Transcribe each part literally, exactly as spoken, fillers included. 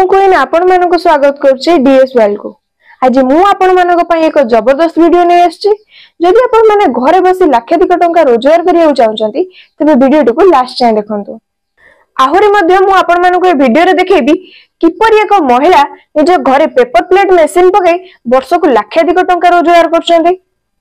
Queen आपण मानको स्वागत करछि डीएस वर्ल्ड को। आज मु आपण मानको पई एक जबरदस्त वीडियो नै आछि। जदि आपण माने घरे बसी लाखाधिक टंका रोजगार करिया चाहउछंती तबे वीडियो को लास्ट जाय देखंतु। आहुरी मध्य मु आपण मानको ए वीडियो रे देखेबी किपरि एक महिला निज घरे पेपर प्लेट मशीन पके वर्ष को लाखाधिक टंका रोजगार करछंती।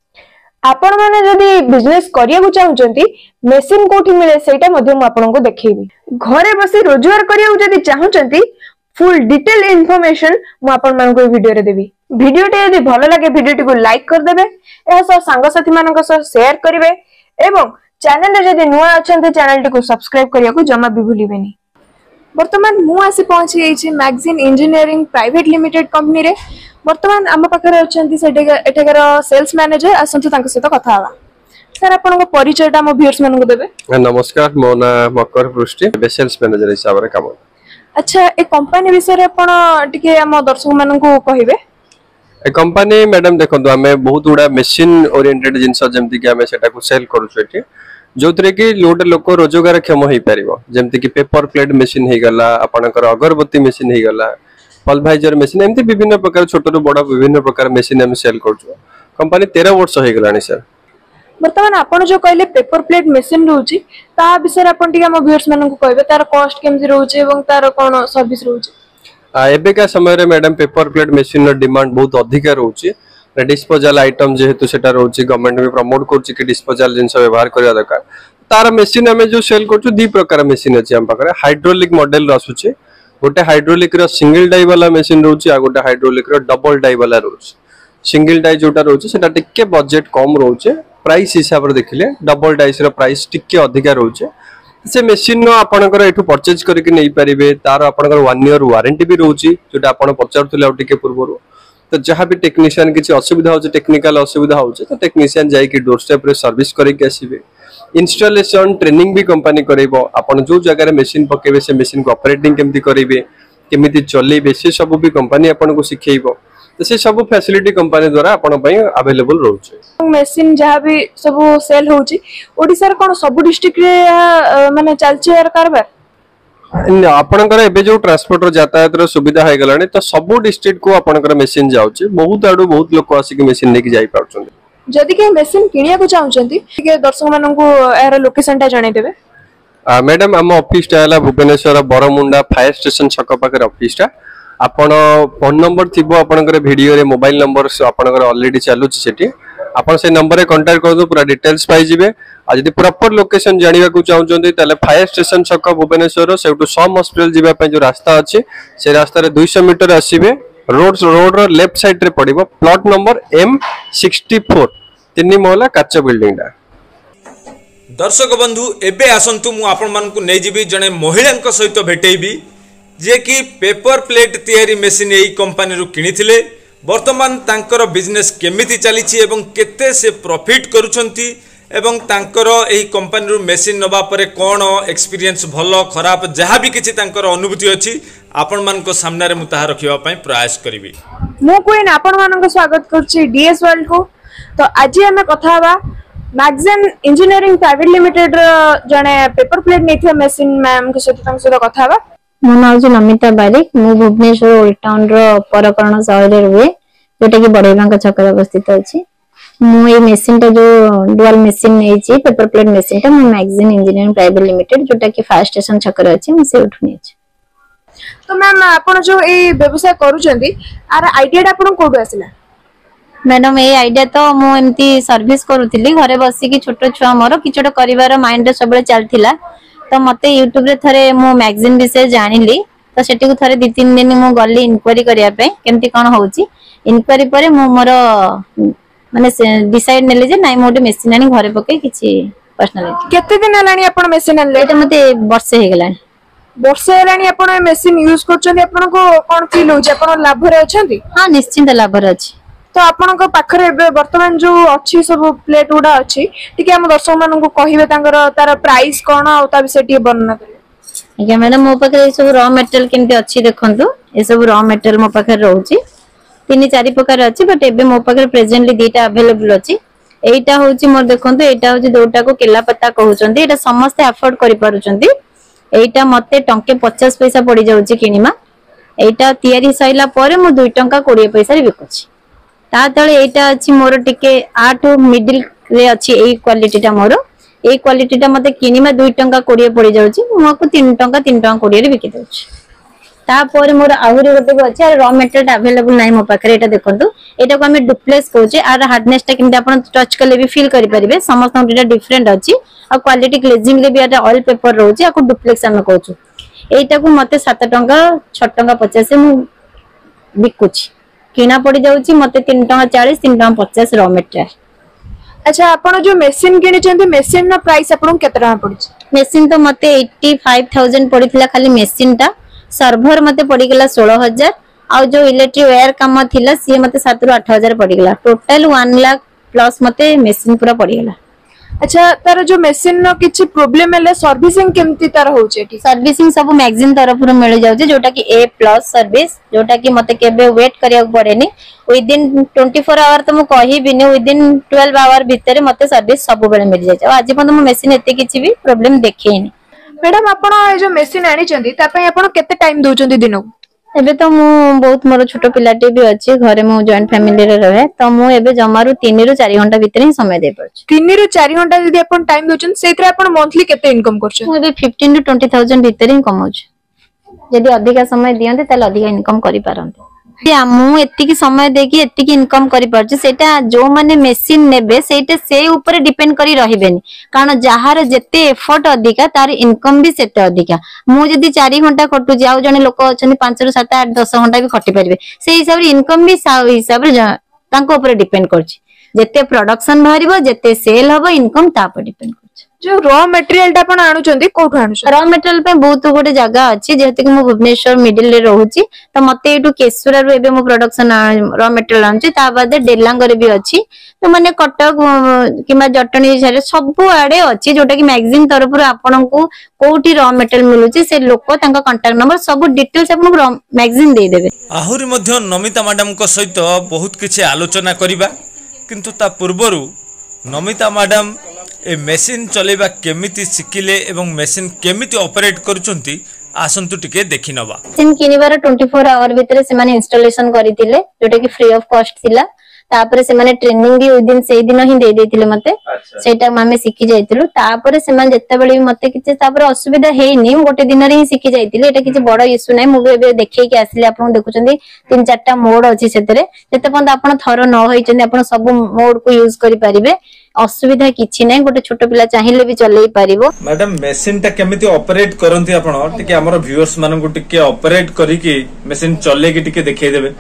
आपण माने जदि बिजनेस करिया को चाहउछंती मशीन कोठी मिले सेटा मध्य मु आपनको देखेबी। घरे बसी रोजगार करिया जदि चाहउछंती फुल डिटेल इन्फॉर्मेशन मु आपण मानको वीडियो रे देबी। वीडियो टे यदि भलो लागे वीडियो को लाइक कर देबे, एहा सब संग साथी मानक सह शेयर करिवे एवं चैनल रे जदि नुआ अछंते चैनल को सब्सक्राइब करिया को जमा भी भूलिबेनी। वर्तमान मु आसी पहुंची एछि magazine engineering private limited company रे। वर्तमान हम पाखरे अछंती सेटे एठाकर सेल्स मैनेजर असंतु तांक सहित कथा हवा। सर आपन को परिचयटा मो व्यूअर्स मानक देबे। नमस्कार, मो ना मकर पृष्टि सेल्स मैनेजर हिसाब रे काम। अच्छा, ए कंपनी विषय आपण टिके हम दर्शक मानन को कहिबे। ए कंपनी मैडम देखंतु हमें बहुत गुडा मशीन ओरिएंटेड जिंस जेमति कि हमें सेटा को सेल करू छेटी जोतरे कि लोड लोक रोजगार क्षम होई परिबो। जेमति कि पेपर प्लेट मशीन हे गला, आपनकर अगरबत्ती मशीन हे गला, पल्भाइजर मशीन, एमति विभिन्न प्रकार छोट रु बड़ विभिन्न प्रकार मशीन हम सेल करछु। कंपनी तेरह वर्ष हे गलानी सर। वर्तमान आपण जो कहले पेपर प्लेट मशीन रहउची ता विषय आपण टिके हम व्यूअर्स मानन को कहबे तार कॉस्ट केमति रहउची एवं तार कोन सर्विस रहउची। आ एबे का समय रे मैडम पेपर प्लेट मशीन रो डिमांड बहुत अधिक रहउची। डिस्पोजल आइटम जेहेतु सेटा रहउची गवर्नमेंट भी प्रमोट करछि कि डिस्पोजल जिंस व्यवहार करिया दरकार। तार मशीन हमें जो सेल करछु दी प्रकार मशीन अछि हम पाखरे। हाइड्रोलिक मॉडल रहउची, गोटे हाइड्रोलिक रो सिंगल डाई वाला मशीन रहउची, आ गोटे हाइड्रोलिक रो डबल डाई वाला रहउची। सिंगल डाई जोटा रहउची सेटा टिके बजट कम रहउची। प्राइस हिसाब रे देखिले डबल डाइस रो प्राइस टिके अधिका रहउची। से मशीन नो आपनकर एठु परचेज करके नै परिबे। तार आपनकर वन ईयर वारंटी भी रहउची जोटा आपन पचारथुले आ टिके पूर्वरो। तो जहां भी टेक्नीशियन किछि असुविधा होचे, टेक्निकल असुविधा होचे, तो टेक्नीशियन जाई कि डोर स्टेप रे सर्विस करके आसीबे। इंस्टॉलेशन ट्रेनिंग भी कंपनी करैबो। आपन जो जगह रे मशीन पकेबे से मशीन को ऑपरेटिंग केमति करैबे, केमिति चलेबे, से सब भी कंपनी आपन को सिखेइबो। तो से सब फैसिलिटी कंपनी द्वारा आपन पई अवेलेबल रहउचे। मशीन जहां भी सब सेल होउची ओडिसा रे कोन सब डिस्ट्रिक्ट रे माने चलची यार कारबार। आपनकर एबे जो ट्रांसपोर्ट रो यातायात रो सुविधा है गलानी, तो सब डिस्ट्रिक्ट को आपनकर मशीन जाउची। बहुत आडू बहुत लोक आसी के मशीन लेके जाई पाउछन। जदि के मशीन किनिया को चाहउछंती के दर्शक मानन को यार लोकेशन ता जणाई देबे। आ मैडम हम ऑफिस ता हला भुवनेश्वर बरमुंडा फायर स्टेशन छक पाकर ऑफिस ता। आपण फोन नंबर थिबो आपनकर वीडियो रे मोबाइल नंबर आपनकर ऑलरेडी चालुची सेठी। आपण से नंबर रे कांटेक्ट करदो, पूरा डिटेल्स पाई जिवे। आ जदि प्रॉपर लोकेशन जानिबा को चाहउछंती ताले फायर स्टेशन छक भुवनेश्वर सेउटु सम हॉस्पिटल जिबा पे जो रास्ता अछि से रास्ता रे दो सौ मीटर आसीबे। रोड रोड रो लेफ्ट साइड रे पड़िबो प्लॉट नंबर एम चौंसठ तीन महला काच बिल्डिंग दा। दर्शक बंधु एबे आसंतु मु आपण मान को नै जिबी जने महिलांक सहित भेटेइबी जे कि पेपर प्लेट तयारी मशीन एई कंपनी रु किनिथिले। वर्तमान तांकर बिजनेस केमिति चलीछि एवं केते से प्रॉफिट करूछंती एवं तांकर एई कंपनी रु मशीन नबा परे कोन एक्सपीरियंस भलो खराब जहा भी किछि तांकर अनुभूति अछि आपण मान को सामने रे मु ताहा रखिबा पई प्रयास करिवि। मु कोइन आपण मान को स्वागत करछि डीएस वर्ल्ड को। तो आज हमें कथा हवा मैगजीन इंजीनियरिंग प्राइवेट लिमिटेड जने पेपर प्लेट नेथिया मशीन मैम के सहित तांक सहित कथा हवा। मो नाम जे नमिता बारिक, मु भुवनेश्वर ओल्ड टाउन रो परकरण शहर रे रुए, जोटा कि बड़ेबांका छक रे अवस्थित अछि। मु ए मशीन ता जो डुअल मशीन नै छी पेपर प्लेट मशीन ता मु मैगजीन इंजीनियरिंग प्राइवेट लिमिटेड जोटा कि फायर स्टेशन छक रे अछि, मु से उठु नै छी। तो मैम आपण जो ए व्यवसाय करूचंती आर आईडिया ता आपण कोडु आसिला। मैडम ए आईडिया तो मु एमती सर्विस करूथिली घरे बसी कि छोट छुआ मोर किछोट करिवार माइंड रे सबले चलथिला। तो मते यूट्यूब रे थरे मु मैगजीन विषय जानिली। तो सेटी को थरे दो तीन दिन मु गल्ली इंक्वायरी करिया पे केमती कोन होउची। इंक्वायरी परे मु मोर माने डिसाइड नेले जे नाइ मोटे मशीन आनी घरे पके किछि पर्सनल। केते दिन हलानी आपण मशीन आनले? एटा मते वर्ष हे गेलानी। वर्ष हलानी आपण मशीन यूज करछन्ती, आपण को कोन फील होउची? आपण लाभ रे अछंती? हां निश्चित लाभ रे अछि। तो आपण को पाखरे वर्तमान जो अछि सब प्लेट उडा अछि टिके हम दर्शक मानन को कहिबे तांगर तार प्राइस कोन आ ता विषय टिके वर्णना करिवे। आज्ञा मैडम मो पाखरे सब रॉ मटेरियल केमती अछि देखंतु। ए सब रॉ मटेरियल मो पाखरे रहउची तीन चार प्रकार अछि, बट एबे मो पाखरे प्रेजेंटली दीटा अवेलेबल अछि। एटा होउची मोर देखंतु, एटा होउची दोटा को केला पत्ता कहउचंती। एटा समस्त अफोर्ड करि पारुचंती। एटा मते टंके पचास पैसा पड़ी जाउची किनिमा। एटा तैयारी सैला पर मु दुई टंका कोड़े पैसा बिकुची ता तले एटा अछि मोर टिके आठ मिडिल रे अछि एई क्वालिटी टा मोर एई क्वालिटी टा मते किनिमा दुई टंका कोड़े पड़ी जाउची मोको तीन टंका तीन टंका कोड़े रे बिकि दउची ता पर मोर आहुरी गोटे भी अछि रॉ मटेरियल अवेलेबल नाही मो पाखरे एटा देखंतु एटा को हमें डुप्लेक्स कहूचे आर हार्डनेस टा किंतु आपण टच करले भी फील करि परिबे समस्त एटा डिफरेंट अछि आ क्वालिटी ग्लेजिंग ले भी एटा ऑयल पेपर रहउची आ को डुप्लेक्स हम कहूचु एटा को मते सात टंका छह टंका पचास मु बिकुची किना पड़ी जाउची मते तीन टंका चालीस तीन टंका पचास रॉ मटेरियल। अच्छा आपण जो मशीन किनी चंदी मशीन ना प्राइस आपण केते टका पड़छ? मशीन तो मते पचासी हज़ार पड़िथिला खाली मशीन टा सर्वर मते पड़ी गेला सोलह हज़ार आ जो इलेक्ट्रिक वायर काम थिला सी मते सात रु आठ हज़ार पड़ी गेला टोटल एक लाख प्लस मते मशीन पूरा पड़ी गेला। अच्छा तार जो मशीन नो किछि प्रॉब्लम हेले सर्विसिंग केमती तार होउचे एठी? सर्विसिंग सब मैगजीन तरफ रु मिल जाउचे जोटा कि ए प्लस सर्विस जोटा कि मते केबे वेट करिया पड़ेनी विद इन चौबीस आवर तो मु कहि बिने विद इन बारह आवर भीतर मते सर्विस सब बेले मिल जाय आज पण मु मशीन एते किछि भी प्रॉब्लम देखेनी। मैडम आपण ए जो मशीन आनी चंदी ता पय आपण केते टाइम दोचंदी दिनो? एबे तो मु बहुत मोर छोट पिलाटे भी अछि घरे मु जॉइंट फैमिली रे रहे तो मु एबे जमारू तीन रु चार घंटा भीतर ही समय दे परछ। तीन रु चार घंटा जदी आपण टाइम दोचन सेतरे आपण मंथली केते इनकम करछ? मु एबे पंद्रह टू बीस हज़ार भीतर ही कमाउछ जदी अधिका समय दियंते तले अधिका इनकम करि पारंते या मु एतिकी समय देकी एतिकी इनकम करि परछ सेटा जो माने मशीन नेबे सेटा से ऊपर डिपेंड करी रहिबेनी कारण जहार जेते एफर्ट अधिका तार इनकम भी सेते अधिका मु जदी चार घंटा खटु जाउ जने लोक अछनी पाँच रु सात आठ दस घंटा भी खटि परिबे से हिसाब रे इनकम भी हिसाब रे तांको ऊपर डिपेंड करछि जेते प्रोडक्शन बाहरिबो जेते सेल हबो इनकम ता पर डिपेंड करछि। जो रॉ मटेरियल टा आपण आनु चंदी कोठु आनु? रॉ मटेरियल पे बहुत गोटे जगह अछि जेते कि मु भुवनेश्वर मिडिल रे रहूची तो मते एटू केसुरा रो एबे मु प्रोडक्शन रॉ मटेरियल आनुची ता बाद डेलांग रे भी अछि तो माने कटक किमा जटणी सारे सब आडे अछि जोटा कि मैगजीन तरफ रो आपन को कोठी रॉ मटेरियल मिलुची से लोक तांका कांटेक्ट नंबर सब डिटेल्स आपन को मैगजीन दे देबे। आहुरी मध्य नमिता मैडम को सहित बहुत किछि आलोचना करिबा किंतु ता पूर्वरु नमिता मैडम ए मेसिन चलेबा केमिति सिखिले एवं मेसिन केमिति ऑपरेट करूचंती आसंतु टिके देखि नबा। मेसिन किनिबार चौबीस आवर भीतर से माने इंस्टॉलेशन करितिले जोटा कि फ्री ऑफ कॉस्ट थिला तापर से माने ट्रेनिंग भी उदिन से दिन ही दे देथिले मते सेटा मामे सिखि जाइतिलु तापर से माने जत्ता बेले मते किछ तापर असुविधा हेइनी गोटे दिन रे ही सिखि जाइतिले एटा किछ बड़ इशू नै मु बे देखै के आसिले आपन देखुचंदी तीन चारटा मोड अछि सेतरे जते पंद आपन थरो न होइचंदी आपन सब मोड को यूज करि परिबे असुविधा किछि नै गोटे छोट पिला चाहिले भी चलै परिबो। मैडम मेसिन टा केमिति ऑपरेट करंती आपन टिके हमर व्यूअर्स मानन को टिके ऑपरेट करी कि मेसिन चले कि टिके देखै देबे।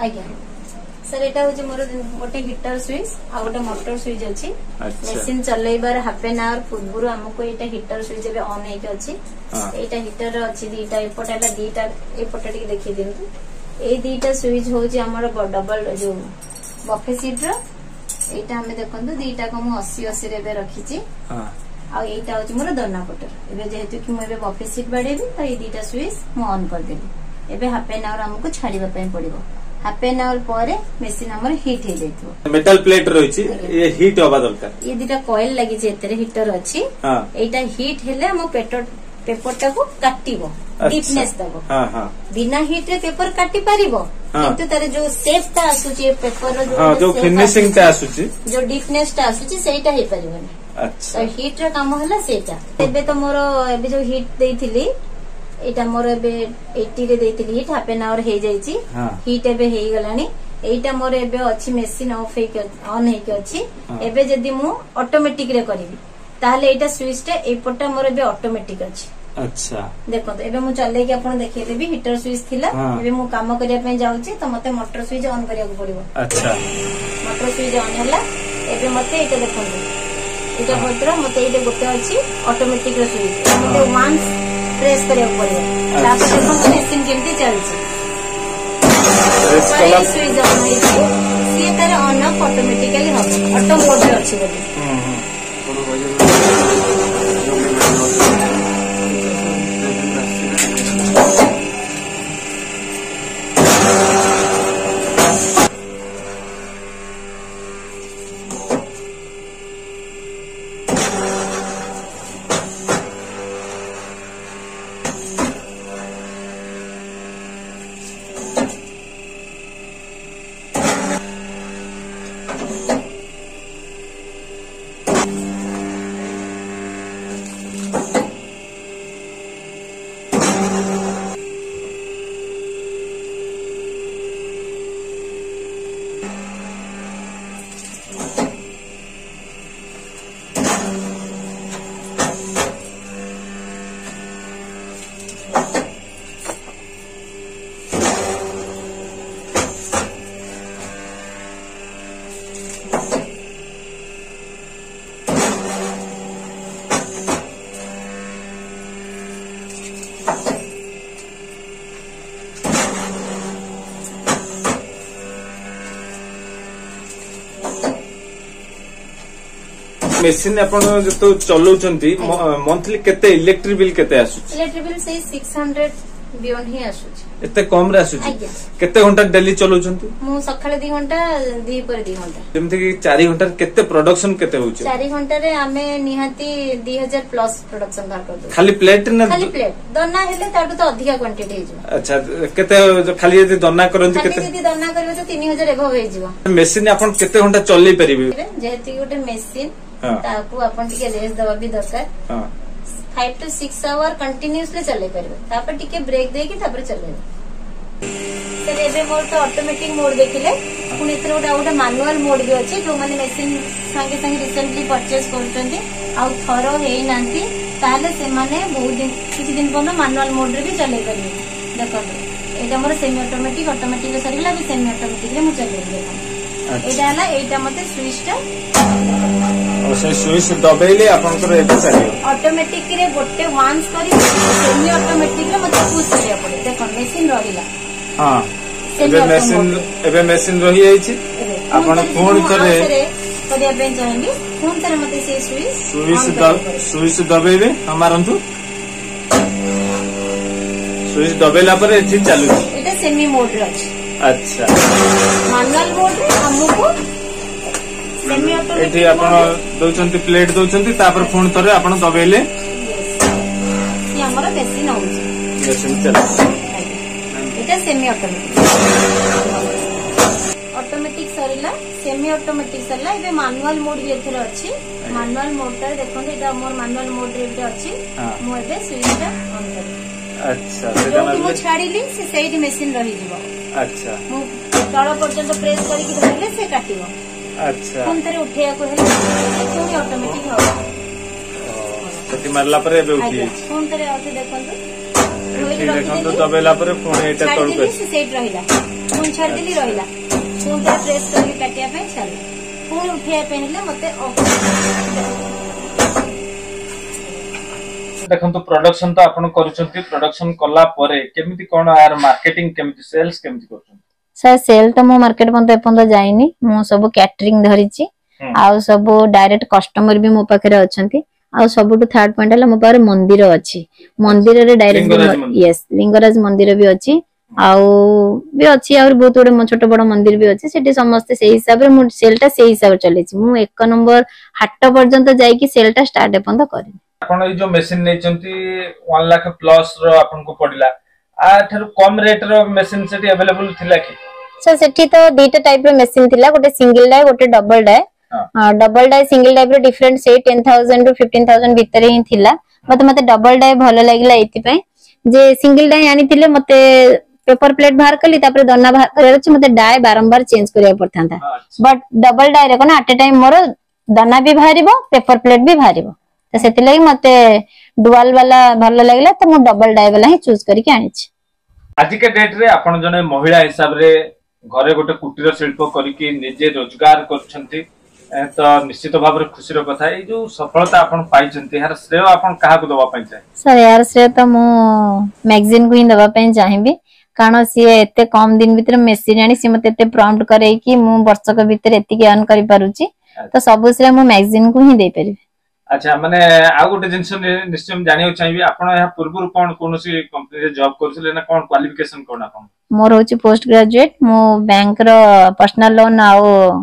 सर एटा होजे मोर गोटे हीटर स्विच आ गोटे मोटर स्विच अछि मशीन चलेबार हाफ एन आवर पूर्व हमको एटा हीटर स्विच बे ऑन हे के अछि एटा हीटर अछि दीटा एपटाला दीटा एपटा टिके देखि दिनु ए दीटा स्विच होजे हमर डबल जो बफे सीट रो एटा हमें देखंतु दीटा को मु अस्सी अस्सी रे बे रखी छी हां आ एटा होजे मोर दना पटर एबे जेहेतु कि मु एबे बफे सीट बाडेबी त ए दीटा स्विच मु ऑन कर देबी एबे हाफ एन आवर हमको छाड़ीबा पय पड़िबो हाफ एन आवर पर मेसिन हमर हीट हे जाइतो मेटल प्लेट रहिछि ए हीट होबा दरकार ये दीटा कॉइल लागि जे एतरे हीटर अछि हां एटा हीट हेले हम पेपर पेपर टा को काटिबो डीपनेस दबो हां हां बिना हीट रे पेपर काटी परिबो किंतु तारे जो शेप ता आसुची पेपर रो जो हां जो फिनिशिंग ता आसुची जो डीपनेस ता आसुची सेटा हे परिबोनी अच्छा तो हीट रे काम होला सेटा एबे तो मोर एबे जो हीट देइथिली एटा मोर एबे अस्सी रे देइथिली हीट हाफ एन आवर हे जाईची हीट एबे हे गलानी एटा मोर एबे अछि मशीन ऑफ हे के ऑन हे के अछि एबे जदी मु ऑटोमेटिक रे करबी ताहले एटा स्विच टे एपटा मोर एबे ऑटोमेटिक अछि। अच्छा देखो तो एबे मु चले के आपण देखै देबी हीटर स्विच थिला एबे मु काम करिया पे जाउची तो मते मोटर स्विच ऑन करिया को पड़िबो। अच्छा मोटर स्विच ऑन होला एबे मते एटा देखो एटा भद्र मते एटा गोटे अछि ऑटोमेटिक रे स्विच मते वंस प्रेस करिया को पड़िबो तापर देखो मशीन केमती चलची प्रेस कला स्विच ऑन होइची सी तारे ऑन ऑफ ऑटोमेटिकली हो ऑटो मोड रे अछि बोली हम हम मेसिन आपण जो चलाउछंती मंथली केते इलेक्ट्रिक बिल केते आसु इलेक्ट्रिक बिल से सिक्स हंड्रेड बियॉन्ड ही आसु एते कम रे आसु केते घंटा डेली चलाउछंती मु सकाळे दो घंटा दी पर दो घंटा जेमति कि चार घंटा केते प्रोडक्शन केते होउछ चार घंटा रे आमे निहाती दो हज़ार प्लस प्रोडक्शन बार कर दो खाली प्लेट ना खाली प्लेट दना हेले ताडू तो अधिक क्वांटिटी हे जो अच्छा केते खाली यदि दना करंती केते यदि दना करबे तो तीन हज़ार एभव हे जिवो मेसिन आपण केते घंटा चलै परिबे जेहेतु गोटे मेसिन ताकू आपण टिके रेस्ट दवा भी दरकार हां five to six hour continuously चले परिबे तापर टिके ब्रेक दे कि तापर चले सर एबे मोर तो ऑटोमेटिक मोड देखिले पुनी एथरो गोटे गोटे मैनुअल मोड भी अछि जो माने मेसिन संगे संगे रिसेंटली परचेज करचंती आ थरो हेई नांती ताले से माने बहुत दिन किछि दिन पन मैनुअल मोड रे भी चले परिबे देखो एटा मोर सेमी ऑटोमेटिक ऑटोमेटिक रे सरीला भी सेमी ऑटोमेटिक रे मु चले देखो एटा हला एटा मते स्विच टा और से स्विच दबेले आपन कर एटा चलियो ऑटोमेटिक रे गोटे वांस करी सेमी ऑटोमेटिक रे मते पुश करिया पड़े देखो मेसिन रहिला हां एबे मेसिन एबे मेसिन रही जाई छी आपन फोन करे करिया पे चाहेंगे फोन करे मते से स्विच स्विच दब स्विच दबेबे हमारंतु स्विच दबेला पर एथि चालू एटा सेमी मोड रे अछि अच्छा मैनुअल मोड रे हमको सेमी ऑटोमेटिक एथि आपन दोचंती प्लेट दोचंती तापर फोन करे आपन दबेले ये हमर मेसिन होउछ मेसिन चला एटा सेमी ऑटोमेटिक ऑटोमेटिक सरीला सेमी ऑटोमेटिक सरीला एबे मैनुअल मोड भी एथरे अछि मैनुअल मोड ता देखो एटा मोर मैनुअल मोड रे एटा अछि मो एबे स्विच ता ऑन करी अच्छा सेटा मो छाडीली से सेही मेसिन रही जिवो अच्छा मो तळ पर्यंत प्रेस करी कि धरले से काटिबो अच्छा फोन तरे उठेया को हेले सेही ऑटोमेटिक हो कति मारला पर एबे उठी फोन तरे आते देखंतु देखो दबेला पर फोन एटा तळ कर से सेट रहिला फोन छाड़ देली रहिला फोन पे प्रेस करके काटिया पे चल फोन उठिया पे हेले मते ऑफ देखंतु प्रोडक्शन तो आपण करूचंती प्रोडक्शन कला परे केमिति कोन यार मार्केटिंग केमिति सेल्स केमिति करूचंती सर सेल तो मो मार्केट पन एपन जाइनी मो सब कैटरिंग धरिची आ सब डायरेक्ट कस्टमर भी मो पाखरे अछंती आ सबुठ थर्ड पॉइंट हला मो पारे मंदिर अछि मंदिर रे डायरेक्ट यस लिंगराज मंदिर भी अछि आउ भी अछि और बहुत बड़ छोट बड़ मंदिर भी अछि सेठी समस्त से हिसाब रे मु सेलटा से हिसाब चले छी मु एक नंबर हाट पर्यंत जाई कि सेलटा स्टार्ट एपन करी आपण ई जो मेसिन नै चंती एक लाख प्लस रो आपन को पडिला आ थर कम रेट रो मेसिन सेठी अवेलेबल थिला कि सर सेठी तो दीटा टाइप रो मेसिन थिला गोटे सिंगल डाय गोटे डबल डाय हां डबल डाय सिंगल डाय रो डिफरेंट से ten thousand to fifteen thousand भीतर ही थिला मते मते डबल डाय भलो लागला एति पय जे सिंगल डाय आनी थिले मते पेपर प्लेट बाहर कली तापर दना बाहर करे अछि मते डाय बारंबार चेंज करिया पड़थांता बट डबल डाय रे कोन एट ए टाइम मोर दना भी बाहरिबो पेपर प्लेट भी बाहरिबो त सेति लागि मते डुअल वाला भलो लागला त मु डबल डाय वाला ही चूज करके आनी छी आज के डेट रे आपण जने महिला हिसाब रे घरे गोटे कुटीर शिल्प करिके निजे रोजगार करछंती तो निश्चित भाव खुशी कथा है जो सफलता आपण पाइछंती यार श्रेय आपण काहा को दवा पई चाहे सर यार श्रेय तो मु मैगजीन को ही दवा पई चाहिबी कारण सी एते कम दिन भीतर मेसिन आनी सी मते एते प्रॉम्प्ट करे कि मु वर्षक भीतर एति अर्न करि पारुची तो सब श्रेय मु मैगजीन को ही दे परिबी अच्छा माने आ गोटे जिंस निश्चय जानियो चाहिबी आपण या पूर्व कोन कोनसी कंपनी रे जॉब करथिले ना कोन क्वालिफिकेशन कोन आपण मोर होची पोस्ट ग्रेजुएट मु बैंक रो पर्सनल लोन आ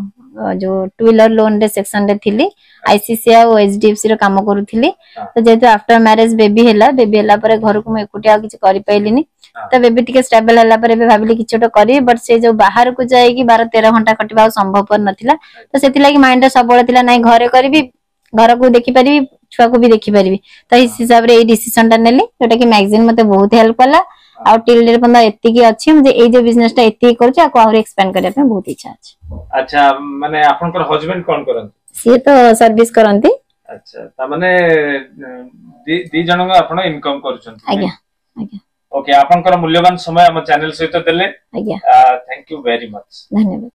जो टू व्हीलर लोन रे सेक्शन रे थिली आईसीसीआई और एचडीएफसी रे काम करूथिली तो जेतु आफ्टर मैरिज बेबी हैला बेबी हैला पर घर को मैं एकुटिया किछ करि पैलिनी तो बेबी टिके स्टेबल हैला पर बे भाबिली किछोटा करी बट से जो बाहर को जाय कि बारह तेरह घंटा कटिबा संभवपर नथिला तो सेति लागि माइंड सबळे थिला नै घरे करबी घर को देखि परिबी छुआ को भी देखि परिबी तो इस हिसाब रे ए डिसीजन ता नेली जोटा कि मैगजीन मते बहुत हेल्प कला आ टिल डेर पंदा एति की अछि मुझे ए जे बिजनेस ता एति करछ आ को और एक्सपेंड करे पे बहुत इच्छा अछि अच्छा माने आपनकर हस्बैंड कोन करन से तो सर्विस करंती अच्छा ता माने दी जण आपण इनकम करछन आज्ञा आज्ञा ओके आपनकर मूल्यवान समय हम चैनल सहित देले आज्ञा थैंक यू वेरी मच धन्यवाद।